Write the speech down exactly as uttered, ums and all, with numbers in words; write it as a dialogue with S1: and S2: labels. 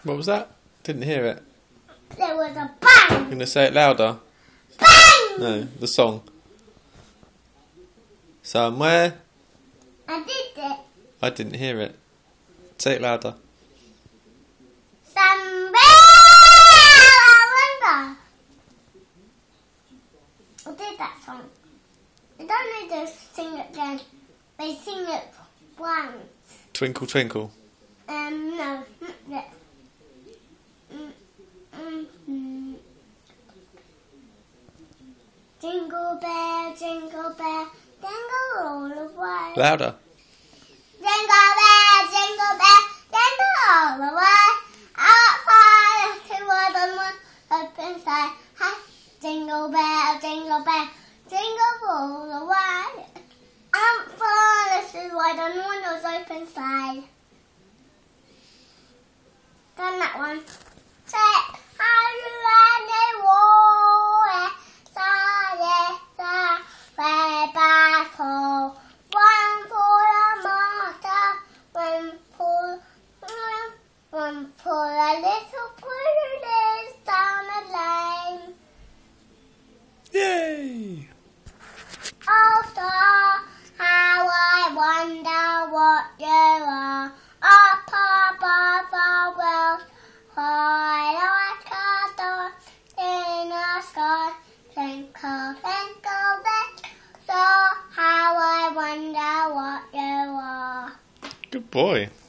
S1: What was that? Didn't hear it.
S2: There was a bang.
S1: You're going to say it louder?
S2: Bang!
S1: No, the song. Somewhere.
S2: I did it.
S1: I didn't hear it. Say it louder.
S2: Somewhere I wonder. I did that song. I don't need to sing it again. They sing it once.
S1: Twinkle, twinkle.
S2: Um, no, not that. Mm, mm, mm. Jingle bell, jingle bell, jingle all the way.
S1: Louder.
S2: Jingle bell, jingle bell, jingle all the way. Outside, two was on one, open side. Hi, jingle bell, jingle bell, jingle all the way. Outside, two wide on one was open side. Done that one. Set, how you and they war, side, side, way back home. One for a martyr, one for, one for a little princess down the lane.
S1: Yay!
S2: Oh, star, how I wonder what you are. Up above the world, high like a star in the sky. Twinkle, twinkle, little star, how I wonder what you are.
S1: Good boy.